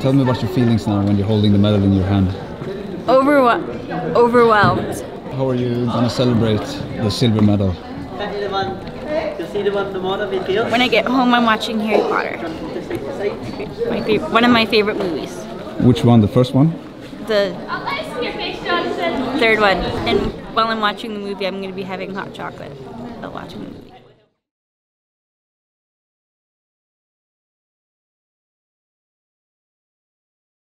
Tell me about your feelings now when you're holding the medal in your hand. Overwhelmed. How are you gonna celebrate the silver medal? When I get home, I'm watching Harry Potter. One of my favorite movies. Which one? The first one? The third one. And while I'm watching the movie, I'm going to be having hot chocolate while watching the movie.